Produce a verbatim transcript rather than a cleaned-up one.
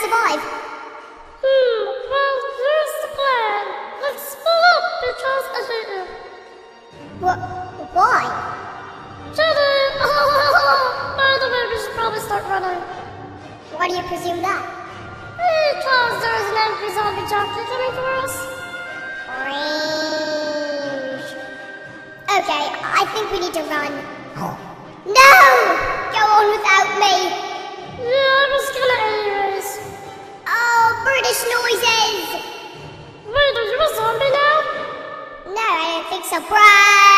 survive? Hmm, well, here's the plan. Let's split up because I hate you. What? Why? Jenny! By the way, we should probably start running. Why do you presume that? Because there's an angry zombie jockey coming for us. Range. Okay, I think we need to run. No! Go on without me! Yeah, I was gonna anyways. Oh, British noises! Wait, are you a zombie now? No, I don't think so. Surprise!